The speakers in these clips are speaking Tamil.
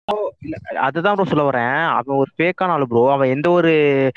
இல்ல அதுதான் ப்ரோ சொல்ல வரேன். அவன் ஒரு ஃபேக்கான ஆளு ப்ரோ. அவன் எந்த ஒரு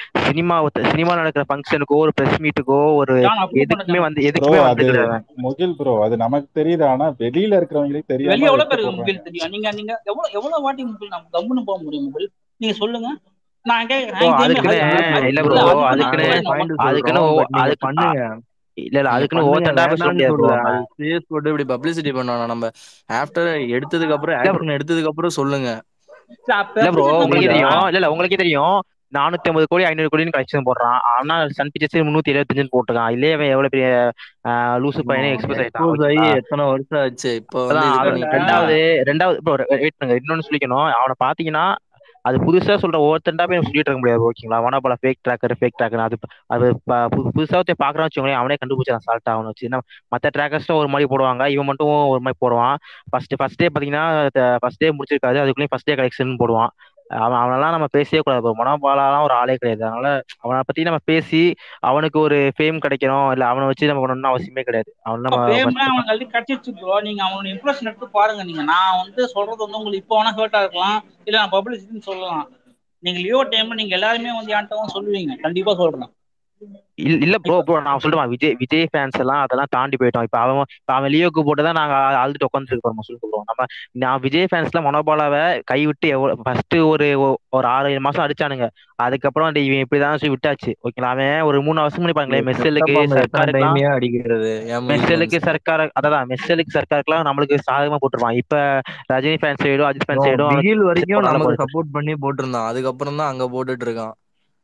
சினிமா நடக்கிற ஃபங்க்ஷனுக்கோ, ஒரு பிரஸ் மீட்டுக்கோ, ஒரு ஜான் அப்ரூவ் பண்ண எதுக்குமே ஜான். வந்து ப்ரோ எதுக்குமே அது வந்தது கிடையாது அவன். முகில் ப்ரோ, அது நமக்கு தெரியுது. ஆனா வெளியில இருக்கிறவங்களுக்கு தெரியாம வெளிய அதை எவ்வளவு எடுத்து பேருக்கு போடுறாங்க. முகில் தெரியும்? நீங்க எவ்வளவு வாட்டி முகில் நம்ம கம்முன்னு போக முடியும் முகில்? நீங்க சொல்லுங்க. நான் ப்ரோ எனக்கு தெரியுமே அதுக்குன்னு இல்ல ப்ரோ இல்ல அதுக்கு வந்து அதுக்குன்னு இப்ப ஒரு நான் பாயிண்ட் அதுக்குன்னு சொல்றோம். பட் நீங்க அதுக்கு பண்ணுங்க. இல்ல நீங்க அதுக்குன்னு பண்ணுங்க, ஓவர்த்தண்டா போய் சொல்ல வேண்டாம்னு முடியாது ப்ரோ சொல்லல. நம்ம. அது ஃபேஸ் போட்டு இப்படி பப்ளிசிட்டி பண்ணணும். நம்ம ஆஃப்டர் எடுத்ததுக்கு அப்புறம், இல்ல ப்ரோ ஆக்ஷன் எடுத்ததுக்கு அப்புறம் சொல்லுங்க. இல்ல ப்ரோ உங்களுக்கே புரியுதா? தெரியும். இல்ல உங்களுக்கே தெரியும். 450 கோடி 500 கோடின்னு கலெக்ஷன் போடுறான். ஆனா சன் பிக்சர்ஸ் 375 போட்டுருக்கான். இல்லையே அவன் எவ்வளவு பெரிய லூசு பையனே எக்ஸ்பிரஸ் ஆயிட்டான். எக்ஸ்போஸ் ஆகி ஓகேங்களா? எத்தனை வருஷம் ஆச்சு, இப்ப வந்து இது அதான் பண்ணிட்டு இருக்கான். ரெண்டாவது ரெண்டாவது ப்ரோ வெயிட் பண்ணுங்க. இன்னொன்னு சொல்லிக்கணும். அவனை பாத்தீங்கன்னா அது புதுசா சொல்ற ஒவ்வொருத்தண்டா போய் சொல்லிட்டு இருக்க முடியாது. ஓகேங்களா? மனோபல ஃபேக் ட்ராக்கர் அது அது புதுசா ஒருத்தன் பாக்குறான்னு வச்சுக்கோங்களேன், அவனே கண்டுபிடிச்சான் சால்ட்டா அவனை வச்சு. மத்த ட்ராக்கர்ஸ்டும் ஒரு மாதிரி போடுவாங்க, இவன் மட்டும் ஒரு மாதிரி போடுவான். ஃபர்ஸ்ட் டே பாத்தீங்கன்னா ஃபர்ஸ்ட் டே முடிச்சிருக்காது, அதுக்குள்ளேயும் ஃபர்ஸ்ட் டே கலெக்ஷன் போடுவான். அவனெல்லாம் நம்ம பேசவே கூடாது bro. மனோபாலாலாம் ஒரு ஆளே கிடையாது. அதனால அவனை பத்தி நம்ம பேசி அவனுக்கு ஒரு ஃபேம் கிடைக்கணும், இல்ல அவனை வச்சு நம்ம பண்ணணும்னு அவசியமே கிடையாது. அவன் நம்ம ஃபேம்லாம் ஃபர்ஸ்ட் அவனுக்கு ஆல்ரெடி கிடைச்சிருச்சு ப்ரோ. நீங்க அவனோட இம்ப்ரெஷன் எடுத்து பாருங்க. நான் வந்து சொல்றது வந்து உங்களுக்கு இப்போ வேணா ஹர்ட்டா இருக்கலாம், இல்ல நான் பப்ளிசிட்டின்னு சொல்லலாம். நீங்க லியோ டைம்ல நீங்க எல்லாருமே வந்து என்கிட்ட சொல்லுவீங்க, கண்டிப்பா சொல்றேன். இல்ல ப்ரோ இப்ப ப்ரோ நான் சொல்லுவேன். விஜய் ஃபேன்ஸ் எல்லாம் அதெல்லாம் தாண்டி போயிட்டோம். இப்ப அவன் லியோக்கு போட்டுதான் நாங்க அழுதுட்டு உட்காந்துட்டு இருக்கோம் சொல்லுவோம் நம்ம. நான் விஜய் ஃபேன்ஸ்ல மனோபாலாவை கைவிட்டு ஃபர்ஸ்ட் ஒரு 6 7 மாசம் அடிச்சானுங்க. அதுக்கப்புறம் இவன் இப்படிதான் சொல்லி விட்டாச்சு. ஓகேங்களா? அவன் ஒரு 3 வருஷம் பண்ணி பாருங்களேன். செத்த மெர்சலுக்கு பாம்பை எத்தனை சர்க்காருக்கெல்லாம் டைமையா அடிக்கிறது ஏன் மெர்சலுக்கு ஃபேன்ஸ்? சர்க்கார் அதான் மெர்சலுக்கு சர்க்காருக்கெல்லாம் நம்மளுக்கு சாதகமா போட்டுருவான். இப்ப ரஜினி ஃபேன் சைடும் அஜித் ஃபேன் சைடும் பிகில் வரைக்கும் போட்டால நமக்கு போயிட்டு. சப்போர்ட் பண்ணி போட்டிருந்தான், அதுக்கப்புறம் தான் அங்க போட்டுட்டு இருக்கான்.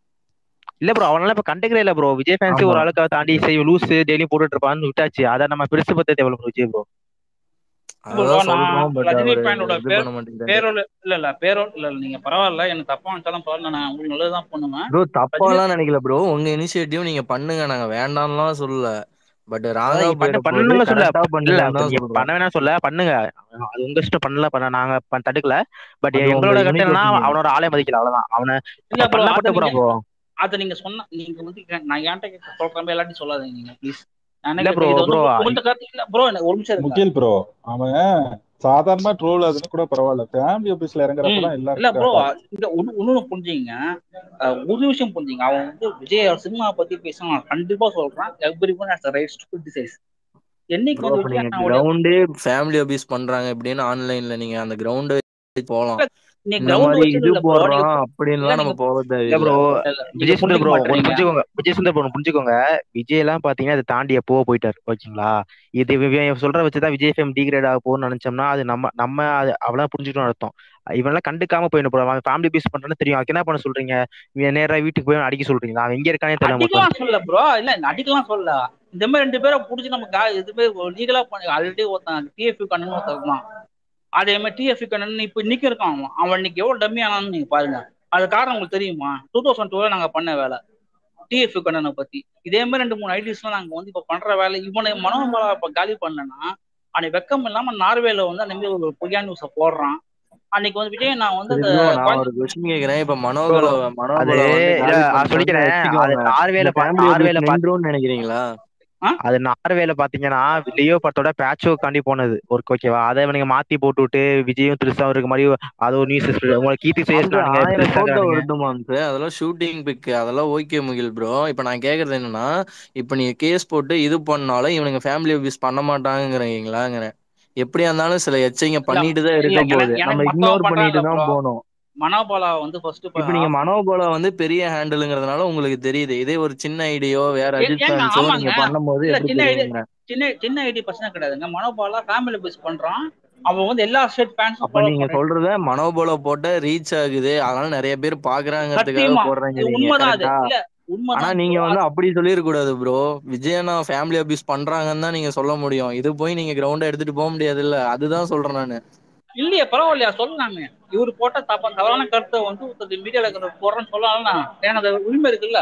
இல்ல ப்ரோ அவனால இப்ப கண்டுக்கிறே இல்ல ப்ரோ. விஜய் ஃபேன்ஸே ஆமா ஒரு ஆளுக்காக தாண்டி லூஸ் டெய்லியும் போட்டுட்டு இருப்பான்னு விட்டாச்சு. அதை நம்ம பெருசு பத்தி எவ்வளவு விஜய் ப்ரோ. ப்ரோ அதான் நான் சொல்றோம், பட் ரஜினி அவரு பேண்டோட இது பண்ண மாட்டேங்கிறாரு. பேரோட இல்ல நீங்க பரவாயில்ல, எனக்கு தப்பா வந்துட்டாலும் பரவாயில்ல, நான் உங்களுக்கு நல்லதுதான் பண்ணுவேன். ப்ரோ ரஜினி தப்பாலாம் நினைக்கல ப்ரோ, உங்க இனிஷியேட்டிவ் நீங்க பண்ணுங்க, நாங்க வேண்டாம்லாம் சொல்லல. பட் அதான் ராங்கா நீங்க போயிட போது, பண்ணுங்க சொல்ல கரெக்டா இல்ல பண்ணுங்கன்னு தான் நீங்க பண்ண சொல்றோம். வேணாம் சொல்ல பண்ணுங்க. அது உங்க இஷ்டம். பண்ணல நாங்க தடுக்கல. பட் அது உங்க எங்களோட கருத்து யூனிக் என்னன்னா ஒப்பீனியன். அவனோட ஆளே மதிக்கல, அவ்வளவுதான். அவனை இல்ல ப்ரோ, பண்ணப்பட்ட போறான் ப்ரோ. அதை நீங்க சொன்ன நீங்க வந்து நான் என்கிட்ட சொல்றேன், எல்லாத்தையும் சொல்லாதீங்க நீங்க ப்ளீஸ். இல்ல எனக்கு ப்ரோ இது வந்து ப்ரோ உங்கள்ட்ட கருத்து இல்ல ப்ரோ. எனக்கு ஒரு நிமிஷம் இருங்க. முகில் ப்ரோ, அவன் சாதாரணமா ட்ரோல் அதுன்னு கூட பரவாயில்ல, ஃபேமிலி ஆபீஸ்ல இறங்குறப்பதான் இல்ல எல்லாருக்கும் ப்ரோ, காண்டாகும். இந்த ஒண்ணு புரிஞ்சுங்க. ஒரு விஷயம் புரிஞ்சுங்க. அவன் வந்து விஜய் சினிமா பத்தி பேச நான் கண்டிப்பா சொல்றேன். Every one has the rights to criticise. என்னைக்கு ப்ரோ வந்து அப்ப விஜய் நீங்க அண்ணாவுடைய கிரவுண்டே ஃபேமிலி அபியூஸ் பண்றாங்க இப்படின்னு ஆன்லைன்ல நீங்க அந்த கிரவுண்ட் போலாம். நீ இந்த கிரவுண்ட் மாதிரி வச்சது இது இல்ல ப்ரோ. போடுறோம் இல்ல அப்படின்லாம் நம்ம நீங்க போக இல்ல தேவையில்லை. ப்ரோ. நீங்க விஜய் சுந்தர் புரிஞ்சுக்க ப்ரோ ஒன்னு மாட்டேறீங்க. புரிஞ்சுக்கோங்க. விஜய் சுந்தர் ப்ரோ ஒன்னு புரிஞ்சுக்கோங்க. விஜய் எல்லாம் பாத்தீங்கன்னா அதை தாண்டி எப்போ போயிட்டாரு. ஓகேங்களா? இது இவன் சொல்ற வச்சுதான் விஜய் ஃபேம் டிகிரேட் ஆக போகும்னு நினைச்சோம்னா அது நம்ம அது அவ்வளவு புரிஞ்சுக்கணும் அர்த்தம். இவனெல்லாம் கண்டுக்காம போயிட்டு போறான். அவன் ஃபேமிலி பீஸ் பண்றான்னு தெரியும். அதுக்கு என்ன பண்ண சொல்றீங்க? இவன் நேரா வீட்டுக்கு போய் அடிக்க சொல்றீங்களா? அவன் எங்க இருக்கானே தெரியல உங்களுக்கு அடிக்கலாம் ஃபர்ஸ்ட். சொல்ல ப்ரோ. இல்ல அடிக்கலாம் சொல்ல. இந்த மாதிரி 2 பேரை புடிச்சு நம்ம எதுவுமே லீகலா பண்ணி ஆல்ரெடி ஒருத்தன் டிஎஃப் கண்ணன் ஒருத்தன். அதே மாதிரி டிஎஃப் கண்ணன் இப்ப இன்னைக்கு இருக்கான். அவன் இன்னைக்கு எவ்வளவு டம்மி ஆனான்னு நீங்க பாருங்க. அது காரணம் உங்களுக்கு தெரியுமா? 2002 நாங்க பண்ண வேலை டிஎஃப் கண்ணனை பத்தி. இதே மாதிரி 2 3 ஐடிஸ்லாம் நாங்க வந்து இப்ப பண்ற வேலை. இவனை மனோபலா இப்ப காலி பண்ணனா அன்னைக்கு வெக்கம் இல்லாம நார்வேல வந்து அந்த மாதிரி ஒரு பொய்யா நியூஸ போடுறான். அன்னைக்கு வந்து விஜய் நான் வந்து சரி அந்த ப்ரோ, நான் ஒரு கொஸ்டின் கேக்குறேன். இப்ப ப்ரோ அது மனோபல வந்து இல்ல காலி நான் பண்ணிட்டோம்னு சொல்லிக்கிறேன். அது வச்சுக்கோங்க, நார்வேல இந்த ஃபேமிலி அபியூஸ் நார்வேல நின்றும்னு நினைக்கிறீங்களா? அது நார்வேல பாத்தீங்கன்னா லியோ படத்தோட பேட்ச் ஒர்க்காண்டி போனது ஒரு ஓகேவா? அதை இவனுங்க மாத்தி போட்டு விட்டு விஜயும் திருசாவும் இருக்க மாதிரி அது ஒரு நியூஸ் உங்களை கீர்த்தி அது சுரேஷ்னானுங்க 1000 போட்டோ பெருசாக்குறானுங்க. வருட்டுமாம் சார், அதெல்லாம் ஷூட்டிங் பிக், அதெல்லாம் ஓகே முகில் ப்ரோ. இப்ப நான் கேக்குறது என்னன்னா, இப்ப நீங்க கேஸ் போட்டு இது பண்ணாலும் இவனுங்க ஃபேமிலி அபியூஸ் பண்ண மாட்டாங்கிறீங்களாங்கிறேன். எப்படியா இருந்தாலும் சில எச்சைங்க இல்ல பண்ணிட்டு தான் இல்ல இருக்க போகுது, எனக்கு நம்ம மத்தவன் இக்னோர் பண்றான்ல பண்ணிட்டு ப்ரோ. தான் போகணும். மனோபாலா வந்து ஃபர்ஸ்ட் இப்ப நீங்க மனோபாலா வந்து பெரிய ஹேண்டிலுங்கிறதுனால உங்களுக்கு தெரியுது, இதே ஒரு சின்ன ஐடியோ வேற அஜித் ஏங்க ஃபேன்ஸோ ஆமாங்க. நீங்க பண்ணும்போது இல்ல எப்படி சின்ன ஐடி தெரியுங்க? சின்ன ஐடி பிரச்சனை கிடையாதுங்க. மனோபாலா ஃபேமிலி பேஸ் பண்றான். அவன் வந்து எல்லா ஸ்டேட் ஃபேன்ஸும் அப்ப ஃபாலோ நீங்க பண்றான். சொல்றத மனோபாலா போட்ட ரீச் ஆகுது, அதனால நிறைய பேர் பாக்குறாங்கிறதுக்காக சத்தியமா இது போடுறேங்கிறீங்க, உண்மைதான். அது கரெக்டா? இல்ல ஆனா உண்மைதான் நீங்க ப்ரோ. வந்து அப்படி சொல்லிருக்க கூடாது ப்ரோ. விஜயனா ஃபேமிலி அபியூஸ் பண்றாங்கன்னு தான் நீங்க சொல்ல முடியும், இது போய் நீங்க கிரவுண்ட எடுத்துட்டு போக முடியாது இல்ல, அதுதான் சொல்றேன் நானு. இல்லையே பரவாயில்லையா சொல்லலாமே. இவரு போட்ட தவறான கருத்தை வந்து ஒருத்தர் மீடியால போடுறேன்னு சொல்லலாம். ஏன்னா அது உரிமை இருக்குல்ல.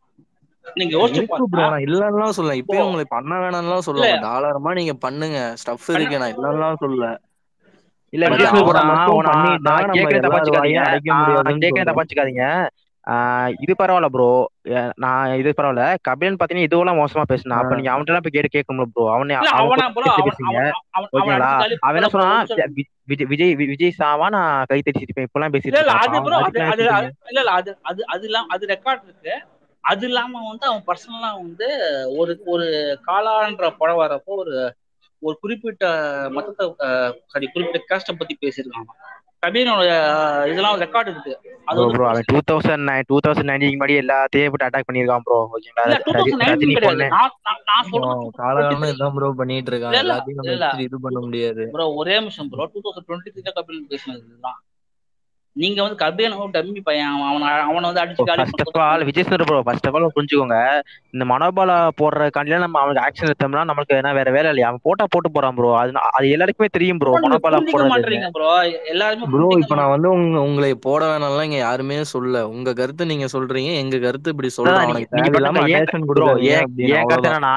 நீங்க யோசிச்சு இருக்கு ப்ரோ, பாருங்க நான் இல்லன்னுலாம் சொல்லல, ப்ரோ. இப்பயும் உங்களை பண்ண வேணாம்லாம் இல்ல சொல்லல, தாராளமா நீங்க பண்ணுங்க, ஸ்டஃப் இருக்கு, நான் இல்லன்னுலாம் சொல்லல. இல்ல பட் விஜய் சுந்தர் அவனை போனா மட்டும் பண்ணிட்டா நான் நம்ம கேட்கறேன் எல்லார் தப்பாச்சுக்காதீங்க. வாயும் அடைக்க நான் முடியாதுன்னு கேட்கறேன் சொல்றேன். தப்பாச்சுக்காதீங்க. இது பரவாயில்ல ப்ரோ. நான் இது பரவாயில்ல. கபிலன் பாத்தீங்கன்னா இதுவெல்லாம் மோசமா பேசினா அப்ப நீங்க அவன்கிட்ட எல்லாம் போய் கேட்கணும்ல ப்ரோ. இல்ல அவன் அவனா ப்ரோ, கொஞ்சம் பேசுறீங்க அவன் ஓகேங்களா? அடிச்சு காலி அவன் என்ன ப்ரோ ப்ரோ சொன்னா ஒரு நிமிஷம். விஜய் சாவா நான் கை தட்டிட்டு இருப்பேன் இப்பெல்லாம் இல்ல பேசிட்டு இல்ல இருக்கான். அப்ப அது ப்ரோ, அவன் அதுக்கெல்லாம் அது சொல்றீங்க. இல்ல இல்ல அது அது அது இல்லாம அது ரெக்கார்ட் இருக்கு. அது இல்லாம வந்து அவன் பர்சனலா வந்து ஒரு ஒரு காலான்ற படம் வரப்போ ஒரு ஒரு குறிப்பிட்ட மதத்தை சாரி குறிப்பிட்ட காஸ்ட பத்தி பேசியிருக்காங்க. கபீனோட இதெல்லாம் ரெக்கார்டு இருக்கு. அது ப்ரோ வந்து ப்ரோ அவன் 2019 முன்னாடி எல்லாத்தையும் போட்டு அட்டாக் பண்ணியிருக்கான் ப்ரோ ஓகேங்களா? இல்ல 2019 ரஜினி கிடையாது. பொண்ணு. நான் சொல்றது காலகாலமா 2023. இதுதான் ப்ரோ பண்ணிட்டு இல்ல இருக்கான். இல்ல எல்லாத்தையும் நம்ம இல்ல எடுத்துட்டு இது பண்ண முடியாது ப்ரோ, ஒரே நிமிஷம் ப்ரோ. 2023 கபில் பேசினது தான். நீங்க வந்து கபிலன் டம்மி பையன். அவனை வந்து அடிச்சு காலி ஃபர்ஸ்ட் ஆஃப் ஆல் பண்றது. Vijay sir bro, first of all புரிஞ்சுக்கோங்க. இந்த மனோபாலா போடுற காண்டிலாம் நம்ம அவனுக்கு ஆக்ஷன் எடுத்தோம்னா நமக்கு என்ன வேற வேலை இல்லையா? அவன் போட்டா போறான் ப்ரோ. அது எல்லாருக்குமே தெரியும் ப்ரோ ப்ரோ நீங்க மனோபாலா புரிஞ்சிக்க போடுறதுன்னு. மாட்டீங்க ப்ரோ. எல்லாருமே ப்ரோ. புரிஞ்சிக்க இப்ப நான் மாட்டேன். வந்து உங்களை போட வேணாம்லாம் இங்க யாருமே சொல்ல. உங்க கருத்து நீங்க சொல்றீங்க, எங்க கருத்து இப்படி அதான் சொல்றோம். நீங்க அவனுக்கு நீங்க பண்ணுங்க. தேவையில்லாம ஏன் அட்டேஷன் ப்ரோ கொடுக்காதீங்க ஏன் அப்படின்னு, என் கருத்து அவ்வளவுதான். என்னன்னா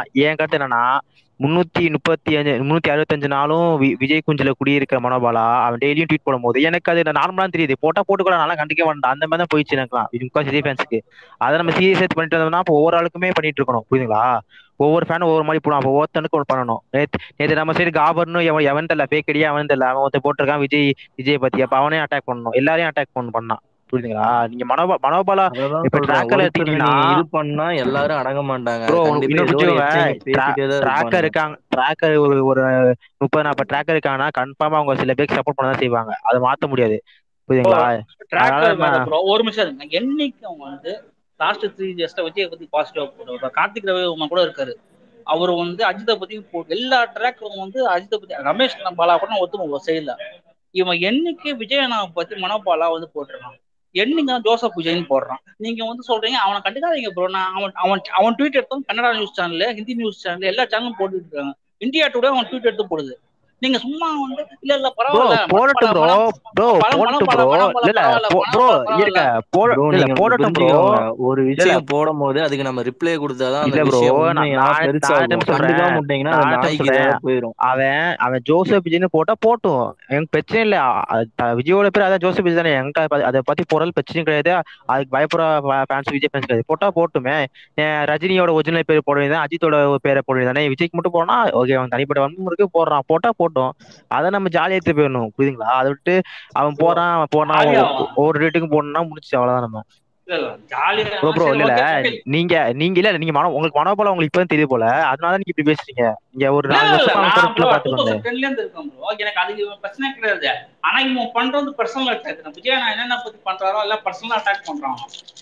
335 365 நாளும் விஜய் குஞ்சுல குடியிருக்கிற மனோபாலா அவன் டெய்லியும் ட்வீட் போடும்போது எனக்கு அது நார்மலா தெரியுது. போட்டா போட்டு கூட நல்லா கண்டிக்க வேண்டாம். அந்த மாதிரி தான் போயிடுச்சு எனக்குலாம். இது முக்காசி விஜய் ஃபேன்ஸுக்கு அதை நம்ம சீரியஸ் எடுத்து பண்ணிட்டு இருந்தோம்னா அப்போ ஒவ்வொரு ஆளுக்குமே பண்ணிட்டு இருக்கணும். புரியுதுங்களா? ஒவ்வொரு ஃபேனும் ஒவ்வொரு மாதிரி போடும். அப்போ ஒவ்வொருத்தனுக்கு ஒன்று பண்ணணும். நேற்று நம்ம சைடு காபர்னு எவன் தெரியல, ஃபேக் அடியா அவன் தெரியல, அவன் ஒருத்தர் போட்டிருக்கான் விஜய் பத்தி. அப்ப அவனையும் அட்டாக் பண்ணணும், எல்லாரையும் அட்டாக் பண்ணான். புரியுதுங்களா? நீங்க மனோபாலா அததான் இப்ப சொல்றேன். ட்ராக்கர்ல ஒருத்தர் எடுத்தீங்கன்னா நீங்க இது பண்ணா எல்லாரும் அடங்க மாட்டாங்க. ப்ரோ கண்டிப்பா இன்னொன்று ஏதோ ஒரு புரிஞ்சுக்கோங்க. எச்சைங்க பேசிட்டே தான் ட்ராக்கர் இருப்பானுங்க. இருக்காங்க. ட்ராக்கர் ஒரு 30-40 ட்ராக்கர் இருக்காங்கன்னா கன்ஃபார்மா அவங்க சில பேருக்கு சப்போர்ட் பண்ண தான் செய்வாங்க. அதை மாத்த முடியாது. புரியுதுங்களா? அதனால ட்ராக்கர் நம்ம வேற ப்ரோ. ஒரு நிமிஷம் இருங்க. என்னைக்கு அவங்க வந்து லாஸ்ட் 3 இயர்ஸ்ல விஜய் பத்தி பாசிட்டிவா போடுவாங்க. கார்த்திக் ரவி கூட இருக்காரு. அவர் வந்து அஜித்தை பத்தி எல்லா ட்ராக்கும் வந்து அஜித்தை பத்தி ரமேஷ் பாலா கூட ஒத்துக்குவோம் செய்யல. இவன் என்னைக்கு விஜயனா பத்தி மனோபாலா வந்து போட்டுருக்கான். என்னைக்கு ஜோசப் விஜய்னு போடுறான். நீங்க வந்து சொல்றீங்க அவனை கண்டுக்காதீங்க ப்ரோ. நான் அவன் ட்வீட் எடுத்தோம். Kannada news channel, Hindi news channel எல்லா சேனலும் போட்டுட்டு இருக்காங்க. இந்தியா டுடே அவன் ட்வீட் எடுத்து போடுது. நீங்க சும்மா வந்து இல்ல இல்ல ப்ரோ பரவாயில்ல போடட்டும் ப்ரோ. ப்ரோ போடட்டும் ப்ரோ. இல்ல இல்ல பரவாயில்ல ப்ரோ இருங்க. ப்ரோ இல்ல இல்ல நீங்க ஒண்ணு போடட்டும் ப்ரோ. புரிஞ்சுக்கோங்க. ஒரு இல்ல இல்ல விஷயம் போடும் போது அதுக்கு நம்ம ரிப்ளை கொடுத்தாதான் அந்த இல்ல ப்ரோ. விஷயம் நான் உண்மையா நான் நான் பெருசாகும். என்ன சொல்றேன். கண்டுக்காம விட்டீங்கன்னா அது நான் என்ன நாய்க்கு சொல்றேன். இதாக போயிடும். அவன் ஜோசப் விஜய்னு போட்டா போட்டும். எனக்கு பிரச்சனை இல்ல. விஜயோட பேர் அதான் ஜோசப் விஜய் தானே. என்கிட்ட அதை பத்தி போறது பிரச்சனையும் கிடையாது. அதுக்கு பயப்படுற ஃபேன்ஸ் விஜய் ஃபேன்ஸ் கிடையாது. போட்டா போட்டுமே. ரஜினியோட ஒரிஜினல் பேர் போட வேண்டியதான், அஜித்தோட பேரை போட வேண்டியதானே. விஜய்க்கு மட்டும் போனா ஓகே, அவன் தனிப்பட்ட வன்முறைக்கு போடுறான். போட்டா போட்டும். அதை நம்ம ஜாலியா எடுத்து போயிடணும். புரியுதுங்களா? அதை விட்டு அவன் போறான் ஒவ்வொரு ரேட்டுக்கும் போடணும்னா முடிச்சு அவ்வளவுதான் நம்ம. ஜாலியா ப்ரோ சரி இல்ல இல்ல. Okay okay. நீங்க இல்ல நீங்க உங்களுக்கு மனோபாலம் உங்களுக்கு இப்பதான் தெரியுது போல. அதனால நீங்க இப்படி பேசுறீங்க. நீங்க ஒரு இல்ல 4 இல்ல இல்ல வருஷமா அவன் போற நான் ப்ரோ ட்வீட்ல பாத்துக்கோங்க. 2010ல இருந்து இருக்கேன் ப்ரோ. எனக்கு அதுக்கு பிரச்சனை கிடையாது. ஆனா இவன் பண்றது பர்சனல் அட்டாக். விஜய் நான் என்னென்ன பத்தி பண்றாரோ எல்லாம் பர்சனல் அட்டாக் பண்றான்.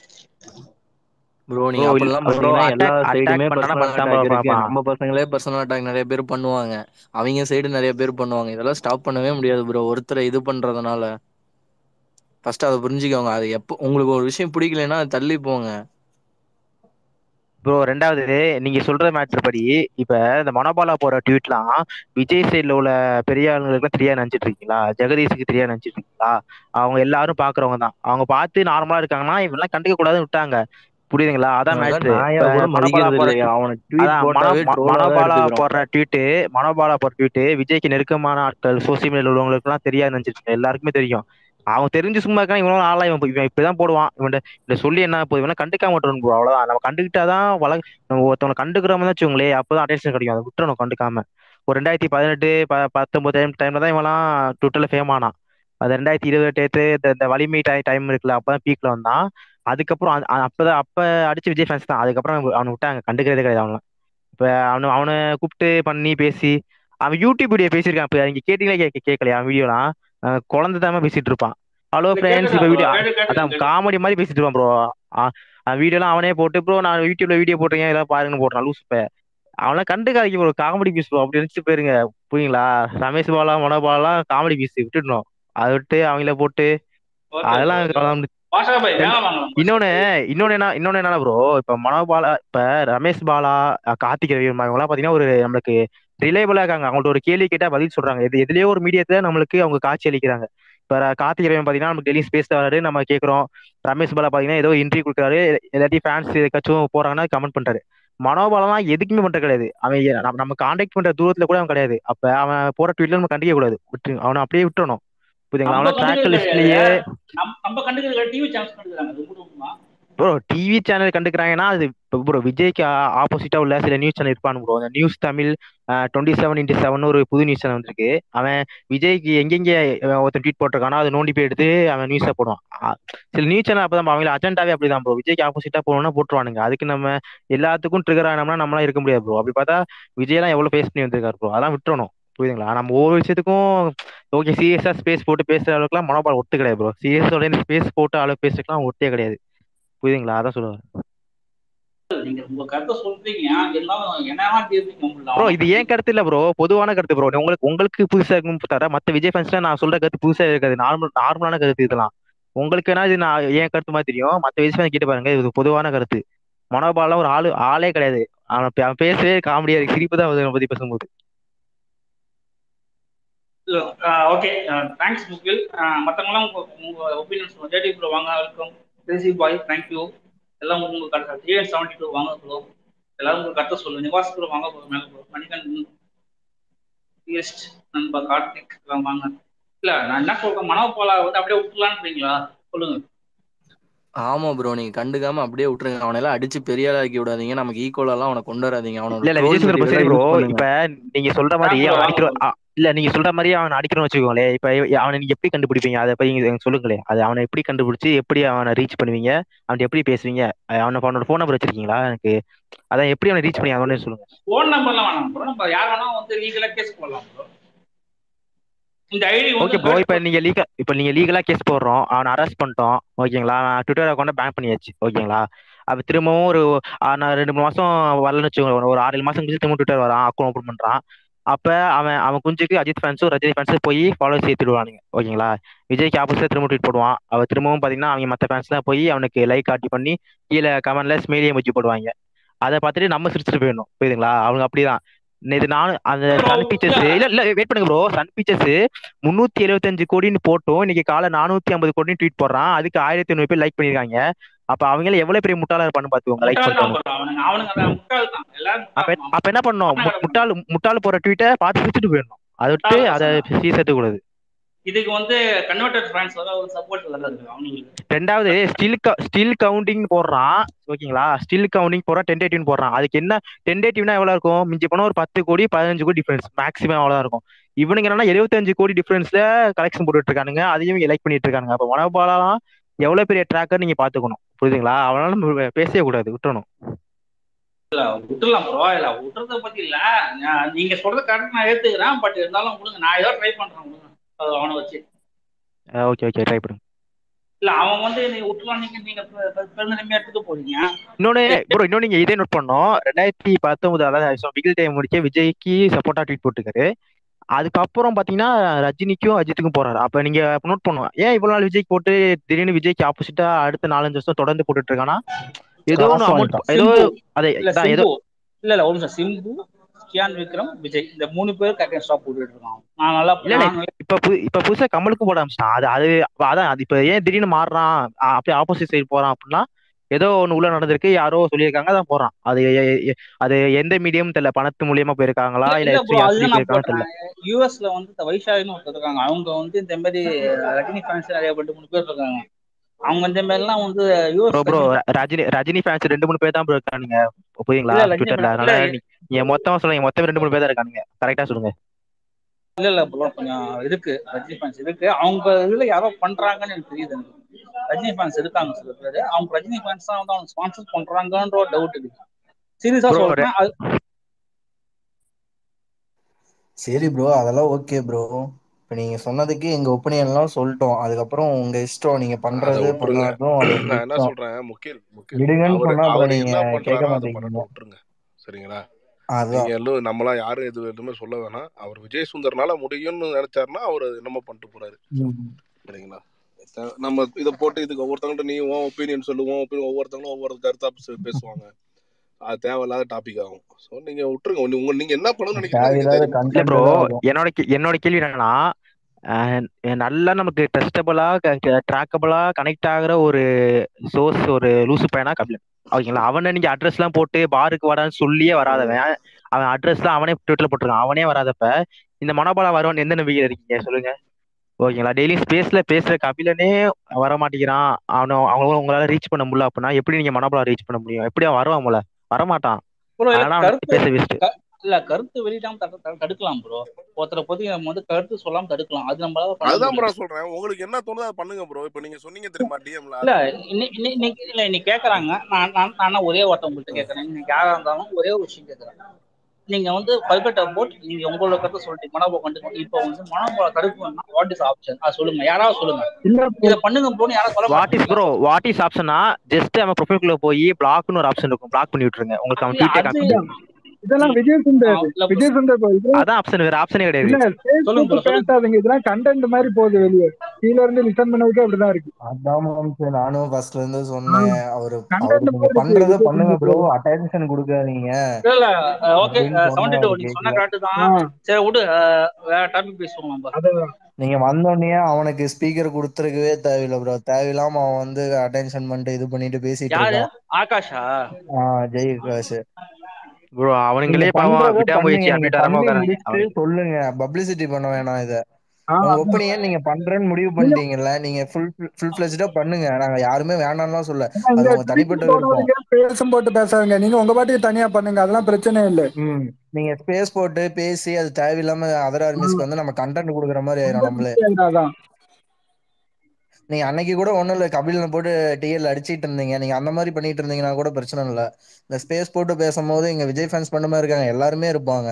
ப்ரோ ப்ரோ நீங்க அப்படிலாம் ப்ரோ பாத்தீங்கன்னா எல்லா அட்டாக் சைடுமே அட்டாக் பண்ணா பர்சனல் பண்ணதான் அட்டாக் ப்ரோ இருக்கு. பார்ப்பான். நம்ம பசங்களே பர்சனல் அட்டாக் நிறைய பேர் பண்ணுவாங்க. அவங்க சைடு நிறைய பேர் பண்ணுவாங்க. இதெல்லாம் ஸ்டாப் பண்ணவே முடியாது ப்ரோ, ஒருத்தரை இது பண்றதுனால. ஃபர்ஸ்ட் அதை புரிஞ்சுக்கோங்க. அது எப்போ உங்களுக்கு ஒரு விஷயம் பிடிக்கலன்னா அது தள்ளி போங்க. ப்ரோ ரெண்டாவது நீங்க சொல்ற மேட்டர் படி இப்ப இந்த மனோபாலா போற ட்வீட்லாம் விஜய் சைட்ல உள்ள பெரிய ஆளுங்களுக்கு தெரியாது நினைச்சிட்டு இருக்கீங்களா? ஜெகதீஷுக்கு தெரியாது நினைச்சிட்டு இருக்கீங்களா? அவங்க எல்லாரும் பாக்குறவங்க தான். அவங்க பார்த்து நார்மலா இருக்காங்கன்னா இவெல்லாம் கண்டுக்க கூடாதுன்னு விட்டாங்க. புரியுதுங்களா? அதான் அதெல்லாம் மேட்ரு. நாயா இப்ப கூட மனோபாலா மதிக்கிறது போற இல்லையா? அவனை ட்வீட் அதான் போட்டாவே ட்ரோலா தான் மனோபாலா எடுத்துக்கிறோம். போடுற ட்வீட்டு விஜய்க்கு நெருக்கமான ஆட்கள் சோசியல் மீடியால உள்ளவங்களுக்கு எல்லாம் தெரியாது நினைச்சிட்டு எல்லாருக்குமே தெரியும். அவன் தெரிஞ்சு சும்மா இருக்கான். இவனும் ஆளா இவன் இப்படிதான் போடுவான். இவன் சொல்லி என்ன போய் இவனை கண்டுக்காம விட்டுறணும் bro. அவ்வளவுதான். நம்ம கண்டுக்கிட்டாதான் நம்ம ஒருத்தவங்களை கண்டுக்கிறோம்னு வச்சுக்கோங்களேன், அப்பதான் அட்டென்ஷன் கிடைக்கும். அதை விட்டுறணும் கண்டுக்காம. ஒரு 2018 19 டைம்ல தான் இவெல்லாம் ட்விட்டர்ல ஃபேம் ஆனான். அது 2028 இந்த வலிமை டைம் இருக்குல்ல, அப்பதான் பீக்ல வந்தான். அதுக்கப்புறம் அப்ப அடிச்சு விஜய் ஃபேன்ஸ் தான். அதுக்கப்புறம் அவனை விட்டாங்க, கண்டுக்கிறதே கிடையாது அவனை. இப்ப அவனை கூப்பிட்டு பண்ணி பேசி அவன் யூடியூப் வீடியோ பேசியிருக்கான். இப்ப நீங்க கேட்டீங்களா கேட்கலையா? அவன் வீடியோலாம் குழந்தை தாம பேசிட்டு இருப்பான். ஹலோ இல்ல ஃப்ரெண்ட்ஸ் இப்ப கேட்டுதான் ப்ரோ. வீடியோ அதான் கேட்டுக்கேன். காமெடி மாதிரி பேசிட்டு இருப்பான் ப்ரோ. வீடியோலாம் அவனே போட்டு ப்ரோ நான் யூடியூப்ல வீடியோ போட்டிருக்கேன் ஏதாவது பாருங்கன்னு போட்டான் லூஸ். அவனை கண்டுக்காதீங்க ப்ரோ, காமெடி பீஸ் ப்ரோ அப்படி நினைச்சு போயிருங்க. புரியுங்களா? ரமேஷ் பாலா மனோபாலாம் காமெடி பீஸ் விட்டுடணும். அதை விட்டு அவங்கள போட்டு ஓகே ப்ரோ. ஓகே. அதெல்லாம் பாஷா பாய் வேலை வாங்கலாம் பாஷா இன்னொன்னு பாய். இன்னொன்னு என்ன ப்ரோ, இப்ப மனோபாலா இப்ப ரமேஷ் பாலா கார்த்திக் ரவி இவங்கலாம் பாத்தீங்கன்னா ஒரு நம்மளுக்கு ரிலேபிளா இருக்காங்க. அவங்கள்ட்ட ஒரு கேள்வி கேட்டா பதில் சொல்றாங்க. எதுலயோ ஒரு மீடியத்துல நம்மளுக்கு அவங்க காட்சி அளிக்கிறாங்க. இப்ப கார்த்திக் ரவி பாத்தீங்கன்னா நமக்கு டெய்லி ஸ்பேஸ் வராரு, நம்ம கேட்கிறோம். ரமேஷ் பாலா பாத்தீங்கன்னா ஏதோ இன்டர்வியூ கொடுக்குறாரு, எல்லாத்தையும் ஃபேன்ஸ் ஏதாச்சும் போறாங்கன்னா கமெண்ட் பண்றாரு. மனோபாலாம் எதுக்குமே பண்றது கிடையாது. அவன் நம்ம கான்டாக்ட் பண்ற தூரத்துல கூட அவன் கிடையாது. அப்ப அவன் போற ட்வீட்ல நம்ம கண்டிக்க கூடாது. அவனை அப்படியே விட்டுறணும். புரியுதுங்களா? நம்ம அவனா ட்ராக் கண்டுக்கிறது கிடையாது. லிஸ்ட்லயே நம்ம கண்டுக்கிறது டிவி சேனல்ஸ் கண்டுக்கிறாங்க. அது கூட ப்ரோ டிவி சேனல் கண்டுக்கிறாங்கன்னா அது ப்ரோ விஜய்க்கு ஆப்போசிட்டா உள்ள சில நியூஸ் சேனல் இருப்பானு ப்ரோ. அந்த நியூஸ் தமிழ் 27x7 ஒரு புது நியூஸ் சேனல் வந்திருக்கு. அவன் விஜய்க்கு எங்கெங்க ஒருத்தன் ட்வீட் போட்டிருக்கானோ அதை நோண்டி போய் எடுத்து அவன் நியூஸை போடுவான். சில நியூஸ் சேனல் அப்பதான் அவங்க அஜெண்டாவே அப்படிதான் ப்ரோ. விஜய்க்கு ஆப்போசிட்டா போகணும்னா போட்டுருவானுங்க. அதுக்கு நம்ம எல்லாத்துக்கும் ட்ரிகர் ஆனோம்னா நம்மளாம் இருக்க முடியாது ப்ரோ. அப்படி பார்த்தா விஜய்லாம் எவ்வளவு ஃபேஸ் பண்ணி வந்திருக்காரு ப்ரோ. அதெல்லாம் விட்டுறணும். புரியுதுங்களா? நம்ம ஒவ்வொரு விஷயத்துக்கும் ஓகே சீரியஸா ஸ்பேஸ் போட்டு பேசுற அளவுக்குலாம் மனோபால் ஒத்து கிடையாது ப்ரோ. சீரியஸோட ஸ்பேஸ் போட்டு அளவு பேசுறதுக்குலாம் ஒத்தே கிடையாது. புரியுதுங்களா? அதான் சொல்லுவேன் நீங்க உங்க கருத்தை சொல்றீங்க, இருந்தாலும் என்னவா தீர்ப்பீங்க முடியல ப்ரோ. அவனை இது பத்தி. ஏன் கருத்து இல்ல ப்ரோ, பொதுவான கருத்து ப்ரோ. உங்களுக்கு உங்களுக்கு புதுசா இருக்கும் தவிர மத்த விஜய் ஃபேன்ஸ்ல நான் சொல்ற கருத்து புதுசா இருக்காது. நார்மலான கருத்து இதெல்லாம். உங்களுக்குன்னா இது நான் ஏன் கருத்து மாதிரி தெரியும். மத்த விஜய் ஃபேன் கேட்டு பாருங்க, இது பொதுவான கருத்து. மனோபாலாம் ஒரு ஆளே கிடையாது. அவன் பேசவே காமெடியா இருக்கு, சிரிப்பு தான் வருது அவனை பத்தி பேசும்போது. Okay, thanks Mugil. மற்றவங்களாம் உங்க உங்க ஒப்பீனியன்ஸ் ஜேடி ப்ரோ வாங்க, வெல்கம். Crazy boy, thank you. எல்லாம் உங்க கருத்து. 372 வாங்க ப்ரோ. எல்லாரும் உங்க கருத்தை சொல்லுங்க. நிவாஸ் ப்ரோ வாங்க ப்ரோ, மேலே ப்ரோ. மணிகண்டன், ஈஸ்ட், நண்பா கார்த்திக் எல்லாம் வாங்க. இல்ல நான் என்ன சொல்றேன், மனோபாலா வந்து அப்படியே விட்டுலான்றீங்களா? சொல்லுங்க. ஆமா ப்ரோ, நீங்க கண்டுக்காம அப்படியே விட்டுருங்க. அவனை எல்லாம் அடிச்சு பெரிய ஆள் ஆக்கி விடாதீங்க. நமக்கு ஈக்குவலா எல்லாம் அவனை கொண்டு வராதீங்க. அவனோட இல்ல விஜய் ட்ரோல் சுந்தர் சரி மெட்டீரியலா ப்ரோ. யூஸ் பண்ணுங்க. இப்ப நீங்க சொல்ற மாதிரி ப்ரோ அவன் வாங்க அடிக்கிற ப்ரோ. இல்ல நீங்க சொல்ற மாதிரி அவன் அடிக்கணும்னு வச்சுக்கோங்களேன். இப்ப அவனை நீங்க எப்படி கண்டுபிடிப்பீங்க? அதை போய் நீங்க சொல்லுங்களேன். அது அவனை எப்படி கண்டுபிடிச்சு எப்படி அவனை ரீச் பண்ணுவீங்க? அவன் எப்படி பேசுவீங்க? அவனோட ஃபோன் நம்பர் வச்சிருக்கீங்களா? எனக்கு அதான் எப்படி அவனை ரீச் பண்ணி அவனே சொல்லுங்க. ஃபோன் நம்பர்லாம் வேணாம் ப்ரோ, நம்ம யார் வேணா வந்து லீகலா கேஸ் போடலாம் ப்ரோ. இந்த ஐடி வந்து ஓகே ப்ரோ. ஹர்ட். இப்ப நீங்க லீகலா கேஸ் போடுறோம், அவனை அரெஸ்ட் பண்ணிட்டோம், ஓகேங்களா? ட்விட்டர் அக்கௌண்ட் பேன் பண்ணியாச்சு, ஓகேங்களா? அப்ப திரும்பவும் நான் 2 3 மாசம் வரலன்னு வச்சுக்கோங்க. ஒரு 6 7 மாசம் கழிச்சு திரும்ப ட்விட்டர் வரான், அக்கௌண்ட் ஓப்பன் பண்றான். அப்ப அவன் குஞ்சுக்கு அஜித் ஃபேன்ஸும் ரஜினி ஃபேன்ஸும் போய் ஃபாலோஸ் ஏத்திடுவானுங்க, ஓகேங்களா? விஜய்க்கு ஆப்போசிட்டா திரும்ப ட்வீட் போடுவான். அவ திரும்பவும் பாத்தீங்கன்னா அவங்க மத்த ஃபேன்ஸ்லாம் போய் அவனுக்கு லைக் காட்டி பண்ணி கீழே கமெண்ட்ல ஸ்மைலி எமோஜி போடுவாங்க. அதை பார்த்துட்டு நம்ம சிரிச்சுட்டு போயிடணும், புரியுதுங்களா? அவங்க அப்படிதான். இது நானும் அந்த ப்ரோ சன் இல்ல, பிக்சர்ஸ் இல்ல இல்ல வெயிட் பண்ணுங்க ப்ரோ. சன் பிக்சர்ஸ் 375 கோடின்னு போட்டோம், இன்னைக்கு காலை 450 கோடின்னு ட்வீட் போடுறான். அதுக்கு 1500 பேர் லைக் பண்ணிருக்காங்க. அப்ப அவங்க எவ்வளவு பெரிய முட்டாளா இருப்பான்னு பாத்துக்கோங்க, லைக் முட்டாள் தான் பண்ணிட்டோன்னு. ப்ரோ. அவனுங்க அதான் முட்டாள் தான், எல்லாரும் அப்ப முட்டாள் தான். அப்ப என்ன பண்ணோம்? அவனை கடமை. முட்டாள் போற ட்வீட்டை பார்த்து சிரிச்சுட்டு போயிடணும். அதை விட்டு முட்டாள் அதை பசங்க சேர்த்து கூடாது. இதுக்கு வந்து கன்வெர்டட் ஃப்ரான்ஸ் வர ஒரு சப்போர்ட் வேற இருக்கு அவங்களுக்கு. ரெண்டாவது ஸ்டில் கவுண்டிங் போடுறான், ஓகேங்களா? ஸ்டில் கவுண்டிங் போடுறான், டென்டேட்டிவ் போடுறான். அதுக்கு என்ன டென்டேட்டிவ்னா எவ்வளவு இருக்கும்? மிஞ்சி போனா ஒரு 10 கோடி 15 கோடி டிஃபரன்ஸ் மேக்ஸிமம், அவ்வளவுதான் இருக்கும். இவனுங்க என்னன்னா 75 கோடி டிஃபரன்ஸ்ல கலெக்ஷன் போட்டுட்டு இருக்கானுங்க, அதையும் எலெக்ட் பண்ணிட்டு இருக்கானுங்க. அப்ப மனோபாலாம் எவ்வளவு பெரிய ட்ராக்கர் நீங்க பாத்துக்கணும், புரியுதுங்களா? அவனால நம்ம பேசவே கூடாது, விட்டுறணும். விட்டுலாம் ப்ரோ, இல்ல விட்டுறத பத்தி இல்ல. நீங்க சொல்றது கரெக்ட், நான் ஏத்துக்கிறேன். பட் இருந்தாலும் கொடுங்க, நான் ஏதோ ட்ரை பண்றேன் கொடுங்க. அவனை வச்சு. ஓகே ஓகே, ட்ரை பண்ணுங்க. இல்ல அவன் வந்து நீங்க விட்டுலாம், நீங்க பெருந்தன்மையா எடுத்துட்டு போறீங்க. இன்னொன்னு ப்ரோ, இன்னொன்னு நீங்க இதே நோட் பண்ணோம். 2019 அதாவது பிகில் டைம் முடிக்க விஜய்க்கு சப்போர்ட்டா ட்வீட் போட்டுருக்காரு. அதுக்கப்புறம் பாத்தீங்கன்னா ரஜினிக்கும் அஜித்துக்கும் போறாரு. அப்ப நீங்க நோட் பண்ணுவோம், ஏன் இவ்வளவு நாள் விஜய்க்கு போட்டு திடீர்னு விஜய்க்கு ஆப்போசிட்டா அடுத்த 4 5 வருஷம் தொடர்ந்து போட்டுட்டு இருக்கானா? ஏதோ ஒன்று காசு அமௌண்ட், வாங்கிட்டான். ஏதோ சிம்பு, அதை இல்ல ஏதோ. சிம்பு, இல்ல ஒரு நிமிஷம். சிம்பு, கியான் விக்ரம், விஜய், இந்த 3 பேர் கரெக்டாக ஸ்டாப் போட்டுட்டு இருக்கான். நான் நல்லா இல்ல இல்ல இப்ப புதுசா கமலுக்கும் போட ஆரம்பிச்சிட்டான். அதான் அது இப்ப ஏன் திடீர்னு மாறுறான், அப்படியே ஆப்போசிட் சைடு போறான் அப்படின்னா ஏதோ ஒண்ணு உள்ள நடந்திருக்கு, யாரோ சொல்லியிருக்காங்க, அதான் போறான். அது எந்த மீடியம் தெரியல, பணத்து மூலியமா போயிருக்காங்களா இல்ல இல்ல இல்ல ப்ரோ, எப்படி அதுதான் நான் போயிருக்காங்கன்னு போட்டேன். தெரியல. யூஎஸ்ல வந்து இந்த வைஷாலின்னு ஒருத்தர் இருக்காங்க. அவங்க வந்து இந்த மாதிரி ரஜினி ஃபேன்ஸ் நிறைய 2 3 பேர் இருக்காங்க. அவங்க இந்த மாதிரிலாம் வந்து bro US bro Rajini Rajini fans 2 3 பேர் தான் ப்ரோ இருக்கானுங்க, புரியுங்களா? இல்ல ரஜினி ட்விட்டர்ல. இல்ல அதனால நீங்க மொத்தமா சொல்லுங்க, மொத்தம் 2 3 பேர் தான் இருக்கானுங்க, கரெக்டா சொல்லுங்க. இல்ல இல்ல ப்ரோ, கொஞ்சம் இருக்கு ரஜினி ஃபேன்ஸ் இருக்கு. அவங்க இதுல யாரோ பண்றாங்கன்னு எனக்கு தெரியுது. எனக்கு ரஜினி ஃபேன்ஸ் இருக்காங்க சில பேர். அவங்க ரஜினி ஃபேன்ஸ் தான் வந்து அவங்க ஸ்பான்சர் பண்றாங்கன்ற ஒரு டவுட் இருக்கு. சீரியஸா ப்ரோ சொல்றேன். சரி ப்ரோ, அதெல்லாம் ஓகே ப்ரோ. இப்போ நீங்க சொன்னதுக்கு எங்க ஒப்பீனியன்லாம் சொல்லிட்டோம். அதுக்கப்புறம் உங்க இஷ்டம், நீங்க அதை பண்றது விட்டுருங்க. பண்ணாதும் அது உங்க நான் என்ன இஷ்டம். சொல்றேன், முகில் விடுங்கன்னு அவரு சொன்னா அப்புறம் அவரு நீங்க என்ன கேட்க பண்றாரோ அதை மாட்டேங்கிறீங்க. பண்ணட்டும், விட்டுருங்க. சரிங்களா? நீங்க அதான். எல்லாம் நம்மளாம் யாரும் எதுவுமே சொல்ல வேணாம். அவர் விஜய் சுந்தர்னால முடியும்னு நினைச்சாருன்னா அவர் என்னமோ பண்ணிட்டு போறாரு. ம். சரிங்களா? நம்ம இதை போட்டு இதுக்கு ஒவ்வொருத்தவங்கள்ட்ட நீ உன் ஒப்பீனியன் சொல்லுவோம், ஒவ்வொருத்தவங்களும் ஒவ்வொரு கருத்தா பேசுவாங்க. அது தேவையில்லாத டாபிக் ஆகும். ஸோ நீங்க விட்டுருங்க. நீங்க என்ன பண்ணணும்னு நினைக்கிறீங்களோ அதை நீங்க தேவையில்லாத தைரியமா இல்ல பண்ணுங்க. ப்ரோ, கண்டென்ட் தான் ஆகும். என்னோட கேள்வி என்னன்னா, நல்லா நமக்கு ட்ரஸ்டபிளா ட்ராக்கபிளா கனெக்ட் ஆகுற ஒரு சோர்ஸ், ஒரு லூசு பையனா கபிலன், ஓகேங்களா? அவனை நீங்க அட்ரஸ் எல்லாம் போட்டு பாருக்கு வரான்னு சொல்லியே வராதவன், அவன் அட்ரஸ் எல்லாம் அவனே ட்விட்டர்ல போட்டிருக்கான், அவனே வராதப்ப இந்த மனோபாலா வருவான் எந்த நம்பிக்கை இருக்கீங்க சொல்லுங்க? ஓகேங்களா? டெய்லி ஸ்பேஸ்ல பேசுற கபிலனே வர மாட்டேங்கிறான். அவங்க உங்களால ரீச் பண்ண முடியல அப்படின்னா எப்படி நீங்க மனோபலா ரீச் பண்ண முடியும்? எப்படியா வருவான் போல? வரமாட்டான். ப்ரோ இல்ல அதனால அவனுக்கு கருத்து பேச வேஸ்ட். இல்ல கருத்து வெளியிடாம தடுக்கலாம் ப்ரோ. ஒருத்தரை பத்தி நம்ம வந்து கருத்து சொல்லாம தடுக்கலாம். அது நம்மளால பண்ண அதுதான் ப்ரோ முடியும். சொல்றேன். உங்களுக்கு என்ன தோணுதோ அதை பண்ணுங்க ப்ரோ. இப்ப நீங்க சொன்னீங்க தெரியுமா டிஎம்ல? இல்ல இன்னைக்கு கேக்குறாங்க. நான் ஒரே ஒருத்தவங்கள்ட்ட கேட்கறேன். இன்னைக்கு யாரா இருந்தாலும் ஒரே ஒரு விஷயம் கேட்கறேன். நீங்க வந்து பர்கட் அபவுட் நீங்க உங்களோட கருத்தை சொல்லிட்டு மனோபா கொண்டு இப்போ வந்து மனோபா தடுக்கணும்னா வாட் இஸ் ஆப்ஷன்? அது சொல்லுங்க. யாராவது சொல்லுங்க. இதை பண்ணுங்க ப்ரோன்னு யாராவது சொல்ல மாட்டீங்களா? வாட் இஸ் ஆப்ஷனா ஜஸ்ட் அவன் ப்ரொஃபைல்குள்ள போய் பிளாக்னு ஒரு ஆப்ஷன் இருக்கும். பிளாக் பண்ணி விட்டுருங்க. உங்களுக்கு அவன் ட்வீட்டே காமிச்சு. இதெல்லாம் விஜய் சுந்தர் அதான் ஆப்ஷன், வேற ஆப்ஷனே கிடையாது. இல்ல சொல்லுங்க ப்ரோ, சொல்லுங்க. பேசாதீங்க. இதெல்லாம் கண்டென்ட் மாதிரி போகுது வெளியே. கீழ இருந்து லிசன் பண்ணதுக்கு அப்படிதான் இருக்கு. அதான் நானும் ஃபர்ஸ்ட்ல இருந்து சொன்னேன். அவரு கண்டென்ட் நீங்க மாதிரி இருக்கு பண்றத விஜய் பண்ணுங்க ப்ரோ, சுந்தர். அட்டென்ஷன் கொடுக்காதீங்க இல்ல ஓகே அப்படின்னு சொன்னேன். 72 அவரு நீங்க சொன்ன கேட்கல. கரெக்ட் தான். சரி விடு, வேற டாபிக் பேசுவோம் நம்ம. அதான் நீங்க வந்தோடனே அவனுக்கு ஸ்பீக்கர் கொடுத்துருக்கவே தேவையில்லை ப்ரோ. தேவையில்லாம அவன் வந்து அட்டென்ஷன் பண்ணிட்டு இது பண்ணிட்டு பேசிட்டு யாரு? இருக்கான். ஆகாஷா? ஜெய் பிரகாஷ். ப்ரோ நீங்க அவனுங்களே பாவம் பண்றத விடாமுயற்சி பண்ணுங்க. நீங்க அப்படின்ட்டு வரமா பண்ணி உட்காராங்க. முடிச்சுட்டு சொல்லுங்க. பப்ளிசிட்டி பண்ண வேணாம் இத. உங்க அதான். ஒப்பீனியன் நீங்க பண்றேன்னு முடிவு பண்ணிட்டீங்கல்ல, நீங்க ஃபுல் ஃபிளெஜ்டா பண்ணுங்க. நாங்க யாருமே வேணாம்லாம் சொல்ல. ஏன்னா அது இங்க உங்க ட்வீட் தனிப்பட்ட விருப்பம். போடாதீங்க, பேசும் போட்டு பேசாதீங்க. நீங்க உங்க பாட்டுக்கு தனியா பண்ணுங்க. அதெல்லாம் பிரச்சனை இல்லை. நீங்க ஸ்பேஸ் போட்டு பேசி அது தேவையில்லாம அதர் ஆர்மிஸ்க்கு வந்து நம்ம கண்டென்ட் கொடுக்குற மாதிரி ஆயிரும் நம்மளே. அதான் நீங்க அன்னைக்கு கூட ஒண்ணும் இல்ல, கபில போட்டு டிஎல் அடிச்சிட்டு இருந்தீங்க. நீங்க அந்த மாதிரி பண்ணிட்டு இருந்தீங்கன்னா கூட பிரச்சனை இல்ல. இந்த ஸ்பேஸ் போட்டு பேசும்போது இங்க விஜய் ஃபேன்ஸ் பண்ண மாதிரி இருக்காங்க, எல்லாருமே இருப்பாங்க.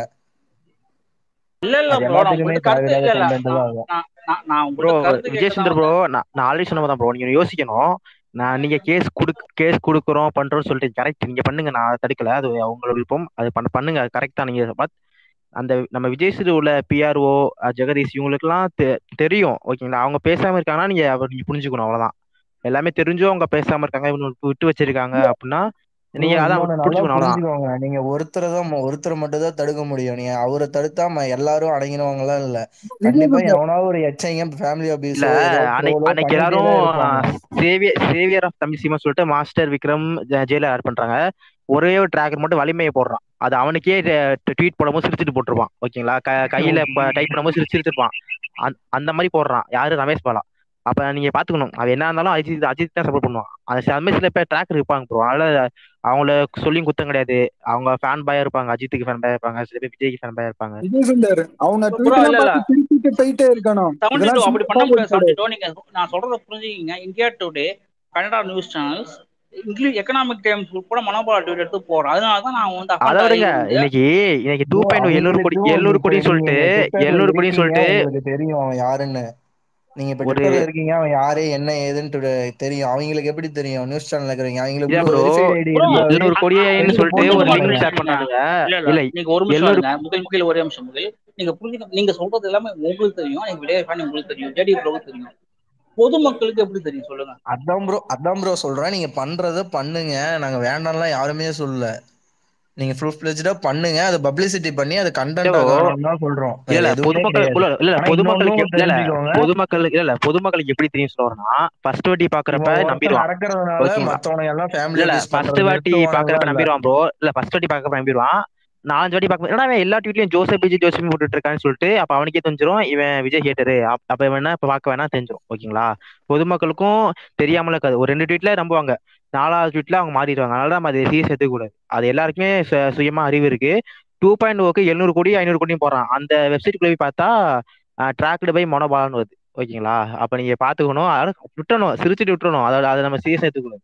இல்ல அது ப்ரோ, நான் எல்லாத்துக்குமே உங்கள்ட்ட கருத்து தேவையில்லாத இல்ல கண்டென்ட் தான் ஆகும். நான் ப்ரோ உங்கள்ட்ட கருத்து விஜய் கேட்க சுந்தர் தான் ப்ரோ, வந்தேன். நான் ஆல்ரெடி சொன்னதான் ப்ரோ. நீங்க யோசிக்கணும். நீங்க கேஸ் கொடுக்குறோம் பண்றோம்னு சொல்லிட்டு கரெக்ட், நீங்க பண்ணுங்க, நான் தடுக்கல. அது அவங்களோட விருப்பம். அது பண்ணுங்க, அது கரெக்டா. நீங்க அந்த நம்ம விஜய் சிறு உள்ள பிஆர்ஓ ஜெகதீஷ் இவங்களுக்குலாம் தெரியும். ஓகேங்களா? அவங்க பேசாம இருக்காங்கன்னா நீங்க புரிஞ்சுக்கணும். அவ்வளவுதான். எல்லாமே தெரிஞ்சும் அவங்க பேசாம இருக்காங்க, இவங்க விட்டு வச்சிருக்காங்க அப்படின்னா ப்ரோ நீங்க அதான் இன்னொன்னு நல்லா புரிஞ்சுக்கணும். அவ்வளவுதான். புரிஞ்சுக்கோங்க. நீங்க ஒருத்தரை மட்டும் தான் தடுக்க முடியும். நீங்க அவரை தடுத்தா எல்லாரும் அடங்கினவங்களாம் இல்ல. விஜய் கண்டிப்பா சுந்தர். எவனாவது ஒரு எச்சைங்க ஃபேமிலி இல்ல அபியூஸோ ஏதோ ட்ரோலோ அன்னைக்கு பண்ணிட்டே எல்லாரும் தான் இருப்பாங்க. சேவியர் ஆஃப் தமிழ் சினிமா சொல்லிட்டு மாஸ்டர் விக்ரம் ஜெயில ஆட் பண்றாங்க. ஒரே ஒரு டிராகர் மட்டும் வலிமையை போடுறான். அது அவனுக்கே ட்வீட் போடும்போது சிரிச்சுட்டு போட்டுருப்பான். ஓகேங்களா? கையில டைப் பண்ணும்போது சிரிச்சிருப்பான். அந்த மாதிரி போடுறான். யாரு? ரமேஷ் பாலா. அப்ப நீங்க பாத்துக்கணும், அவன் என்ன இருந்தாலும் அஜித் தான் சப்போர்ட் பண்ணுவான். அந்த சில பேர் ட்ராக்கர் இருப்பாங்க ப்ரோ. அதனால அவங்கள சொல்லியும் குத்தம் கிடையாது. அவங்க ஃபேன் பாயா இருப்பாங்க, அஜித்துக்கு ஃபேன் பாயா இருப்பாங்க, சில பேர் விஜய்க்கு ஃபேன் பாயா இருப்பாங்க. விஜய் சுந்தர் அவங்க ப்ரோ ட்வீட் எல்லாம் இல்ல பார்த்து திருப்பிட்டு போயிட்டே இருக்கணும். 72 இதெல்லாம் அப்படி சும்மா பண்ண முடியாது. போட்டு 72 நீங்க நான் சொல்றத புரிஞ்சுக்கிங்க. India Today, Canada news channels, English Economic Times கூட மனோபாலா ட்வீட் எடுத்து போறோம். அதனாலதான் நான் வந்து அதை அக்கௌண்ட் விடுங்க. வந்து இன்னைக்கு 2.0 அவங்களுக்கும் 700 இப்ப கோடின்னு நீங்க சொல்லிட்டு இங்க ட்விட்டர்ல 700 கோடின்னு இருக்கீங்க, சொல்லிட்டு உங்களுக்கு தெரியும் அவன் யாருன்னு. நீங்க இப்ப ஒரு ட்விட்டர்ல இருக்கீங்க, அவன் யாரு என்ன ஏதுன்னு தெரியும். அவங்களுக்கு எப்படி தெரியும்? நியூஸ் சேனல்ல இருக்கிறீங்க. அவங்களுக்கு இல்ல blue bro, verified ID bro இருந்தாவே 700 கோடின்னு எடுத்து சொல்லிட்டு போட்டு ஒரு புரிஞ்சுக்க போடுவானுங்க. லிங்க் ஷேர் மாட்டேங்கிறீங்க. பண்றானுங்க. இல்ல இல்ல நீங்க ஒரு நிமிஷம் 700. இருங்க. முகில் ஒரே நிமிஷம் முகில். நீங்க சொல்றது எல்லாமே உங்களுக்கு தெரியும். எனக்கு விஜய் ஃபேன் உங்களுக்கு தெரியும், ஜேடி ப்ரோவுக்கு தெரியும். பொதுமக்களுக்கு எப்படி தெரியும் சொல்லுங்க? அதான் ப்ரோ சொல்றேன். நீங்க பண்றத பண்ணுங்க. நாங்க வேண்டாம்லாம் யாருமே சொல்லல. நீங்க ஃபுல் ஃபிளெஜ்டா பண்ணுங்க. அதை பப்ளிசிட்டி பண்ணி அது இல்ல கண்டென்ட் ப்ரோ, ஆகணும்னு தான் சொல்றோம். வேற இல்ல எதுவுமே பொதுமக்கள் கிடையாது. இல்ல ஆனா பொதுமக்களுக்கு இன்னொன்னும் தெரிஞ்சுக்கோங்க. பொதுமக்களுக்கு எப்படி தெரியும் சொல்றேன்னா, ஃபர்ஸ்ட் வாட்டி பாக்குறப்ப இவன் ஒருத்தன் நம்பிடுவான். நடக்கிறதுனால ஓகேங்களா? மத்தவனை எல்லாம் ஃபேமிலி இல்ல அபியூஸ் ஃபர்ஸ்ட் பண்றது வாட்டி பாக்குறப்ப நிறுத்துவானுங்களாம் இல்ல. நம்பிடுவான் ப்ரோ. இல்ல ஃபர்ஸ்ட் வாட்டி பாக்குறப்ப நம்பிடுவான். 4 வாட்டி பார்க்க ஏன்னா அவன் எல்லா ட்வீட்லயும் ஜோசப் போட்டுட்டு இருக்கான்னு சொல்லிட்டு அப்ப அவனுக்கே தெரிஞ்சிரும் இவன் விஜய் ஹேட்டரு. அப்ப இவன் என்ன இப்ப பார்க்க வேணா தெரிஞ்சிரும். ஓகேங்களா? பொதுமக்களுக்கும் தெரியாமல இருக்காது. ஒரு 2 ட்வீட்ல நம்புவாங்க, 4வது ட்வீட்ல அவங்க மாறிடுவாங்க. அதனால நம்ம அதை சீரியஸ் எடுத்துக்க கூடாது. அது எல்லாருக்குமே சுயமா அறிவு இருக்கு. 2.0க்கு 700 கோடி 500 கோடியும் போடுறான். அந்த வெப்சைட் போய் பார்த்தா ட்ராக்டு பை மனோபாலன் வருது. ஓகேங்களா? அப்ப நீங்க பாத்துக்கணும். அதோட விட்டுறணும், சிரிச்சுட்டு விட்டுறணும். அதோட அதை நம்ம சீரியஸ் எடுத்துக்கணும்.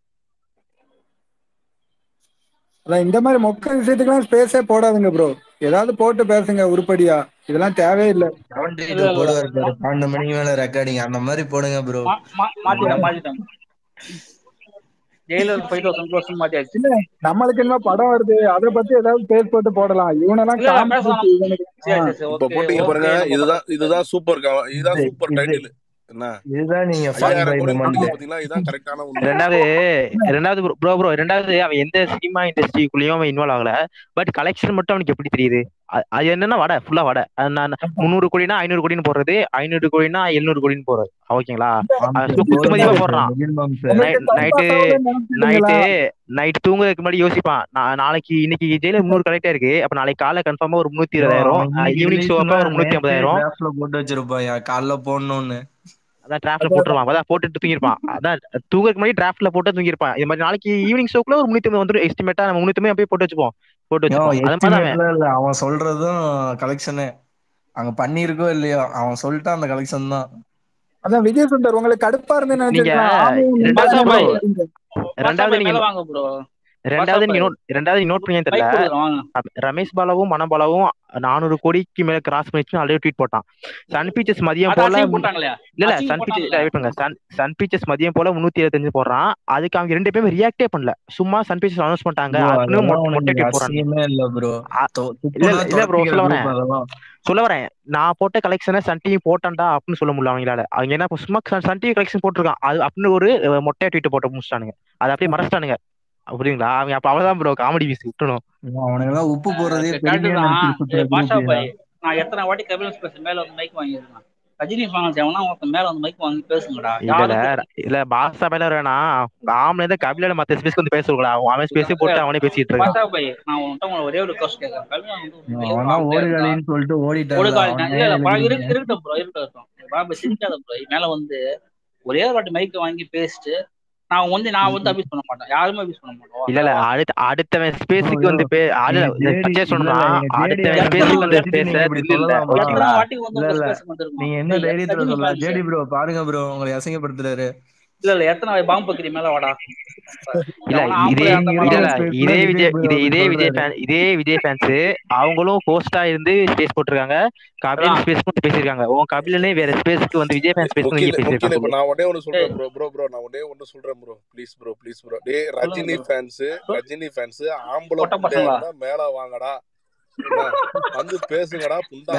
அதான் இந்த மாதிரி மொக்க விஷயத்துக்கெல்லாம் ஸ்பேஸே போடாதுங்க ப்ரோ. ஏதாவது போட்டு பேசுங்க உருப்படியா. இதெல்லாம் தேவையில்லை. 72 இல்ல போடுவார் பாரு, 12 மணிக்கு மேல ரெக்கார்டிங். அந்த மாதிரி போடுங்க ப்ரோ. மாத்திட்டேன். ஜெயிலர் 5000 மாத்தியாச்சு. இல்ல நம்மளுக்கு என்ன படம் வருது, அதை பத்தி ஏதாவது பேர் போட்டு போடலாம். இவனெல்லாம் இல்ல பேசலாம். காமிச்சு இவனுக்கு சரி இப்ப ஓகே போட்டீங்க பாருங்க. நம்ம இதுதான் சூப்பர் இதுதான் இது சூப்பர் இது டைட்டில். என்ன இதுதான் நீங்க ஃபன் 5000 பை கோடின்னு மூமெண்ட். போட்டீங்க பாத்தீங்களா? இதுதான் கரெக்டான உண்மை. ரெண்டாவது ப்ரோ, அவன் எந்த சினிமா இண்டஸ்ட்ரிக்குள்ளயும் அவன் இன்வால்வ் ஆகல. பட் கலெக்ஷன் மட்டும் அவனுக்கு எப்படி தெரியுது? அது என்னன்னா வடை ஃபுல்லா வடை. நான் 300 கோடினா 500 கோடின்னு போடுறது, 500 கோடினா 700 கோடின்னு போடுறது. ஓகேங்களா? குத்து மதிப்பா போடுறான். நைட்டு தூங்குறதுக்கு முன்னாடி யோசிப்பான், இன்னைக்கு ஜெயில 300 கலெக்டா இருக்கு, அப்ப நாளைக்கு காலைல கன்ஃபார்மா ஒரு 320,000, ஈவினிங் ஷோ அப்ப ஒரு 350,000 போட்டு வச்சிருப்பான் காலைல போடணும்னு. அதான் டிராஃப்ட்ல போட்டுருவான். அதான் போட்டுட்டு தூங்கிருப்பான். அதான் தூங்குறதுக்கு முன்னாடி டிராஃப்ட்ல போட்டு தூங்கிருப்பான். இது மாதிரி நாளைக்கு ஈவினிங் ஷோக்குள்ள ஒரு 350 வந்துடும் எஸ்டிமேட்டா. நம்ம 350 போய் போட்டு வச்சுப்போம். அது மாதிரி அவன் சொல்றதும் கலெக்ஷனு அங்க பண்ணிருக்கோ இல்லையோ, அவன் சொல்லிட்டான் அந்த கலெக்ஷன் தான். அதான் விஜய் சுந்தர் உங்களுக்கு கடுப்பா இருந்து ரெண்டாவது நோட் பண்ணி தெரியல, ரமேஷ் பாலாவும் மனோபாலாவும் 400 கோடிக்கு மேல கிராஸ் பண்ணிச்சு ஆல்ரெடி ட்வீட் போட்டான். சன் பிக்சர்ஸ் மதியம் போல சன் பிக்சர்ஸ் மதியம் போல 325 போடுறான். அதுக்கு அவங்க 2 பேரும் ரியாக்டே பண்ணல, சும்மா சன் பிக்சர்ஸ் அனௌன்ஸ் பண்ணிட்டாங்க. இல்ல ப்ரோ, சொல்ல வரேன், நான் போட்ட கலெக்ஷனை சன் டிவி போட்டான்டா அப்படின்னு சொல்ல முடியல அவங்களால. அவங்க என்ன சும்மா சன் டிவி கலெக்ஷன் போட்டிருக்கான் அது அப்படின்னு ஒரு மொட்டையா ட்வீட் போட்டு முடிச்சிட்டானுங்க. அதை அப்படியே மறைச்சிட்டானுங்க. அப்படிங்களா? அவங்க அப்ப அவ்வளவுதான் ப்ரோ, காமெடி பீஸ் விட்டுணும். அவனுங்கெல்லாம் உப்பு போறதே நான் எத்தனை வாட்டி கபிலன் ஸ்பெஷல் மேல வந்து மைக் வாங்கியிருக்கேன். ரஜினி ஃபேன்ஸ் எவனா ஒருத்தன் மேல வந்து மைக் வாங்கி பேசுங்கடா. இல்ல பாஷா மேல வேணா, ஆம்ல கபிலோட மத்த ஸ்பேஸ்க்கு வந்து பேசக்கூடா. அவன் ஸ்பேஸ் போட்டு அவனே பேசிட்டு இருக்கான். பாஷா பாய், நான் உன்கிட்ட ஒரே ஒரு ரிக்வெஸ்ட் கேட்கறேன். கபிலன் வந்து ஓடுகாலின்னு சொல்லிட்டு ஓடிட்டான். இருக்கட்டும் ப்ரோ, இருக்கட்டும். பாபா சிரிக்காத ப்ரோ. மேல வந்து ஒரே ஒரு வாட்டி மைக் வாங்கி பேசிட்டு நான் வந்து அபியூஸ் பண்ண மாட்டேன், யாருமே அபியூஸ் பண்ண மாட்டோம். இல்ல அடுத்தவன் ஸ்பேஸ்க்கு வந்து சொன்னா அடுத்தவன் ஸ்பேஸ்க்கு வந்து பேச எத்தனை வாட்டி வந்து ஸ்பேஸ் வந்திருக்கோம். நீங்க என்ன தைரியத்துல சொல்ல? ஜேடி ப்ரோ பாருங்க ப்ரோ, உங்களை அசிங்கப்படுத்துறாரு. இல்ல எத்தனை பாம்பு பக்கிரி மேல வாடா. இதே விஜய் ஃபேன்ஸ் அவங்களும் ஹோஸ்டா இருந்து ஸ்பேஸ் போட்டிருக்காங்க, கபிலன் ஸ்பேஸ் பேசிருக்காங்க. உன் கபிலனே வேற ஸ்பேஸ்க்கு வந்து விஜய் ஃபேன் ஸ்பேஸ் நீங்க பேசிருக்காங்க. நான் ஒண்ணே ஒன்னு சொல்றேன் ப்ரோ, நான் ஒண்ணே ஒன்னு சொல்றேன் ப்ரோ, ப்ளீஸ் ப்ரோ. டேய் ரஜினி ஃபேன்ஸ் ஆம்பளை புண்டையா மேல வாங்கடா, வந்து பேசுங்கடா புண்டா.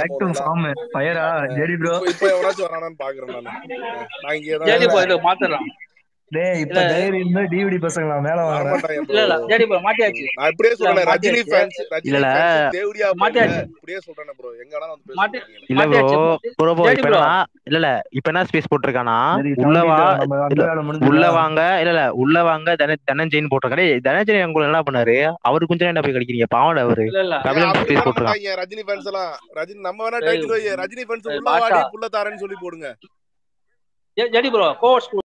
இப்ப எவனாச்சும் வரானான்னு பாக்குறேன் நான் இங்க மாத்திரலாம். இப்ப டிவிடி பசங்களா மேல மாட்டியாச்சு. நான் இப்படியே சொல்றேன், ரஜினி ஃபேன்ஸ் தேவடியா மாட்டியாச்சு இப்படியே சொல்றேன் ப்ரோ. எங்கடா வந்து பேசுறீங்க? இல்ல ப்ரோ இல்ல இப்ப என்ன ஸ்பேஸ் போட்டுருக்கானா, உள்ள வாங்க தனஞ்சயன் போட்டிருக்காரு. தனஞ்சயன் உங்களுக்கு என்ன பண்ணாரு? அவரு கொஞ்சம் என்ன போய் கிடைக்கிறீங்க? பாவம் அவரு. ஸ்பேஸ் போட்டுருக்காங்க ரஜினி ஃபேன்ஸ் எல்லாம். ரஜினி நம்ம வேணா டைட்டில் ரஜினி ஃபேன்ஸ் உள்ள வாடி புள்ள தாரன்னு சொல்லி போடுங்க. JD bro course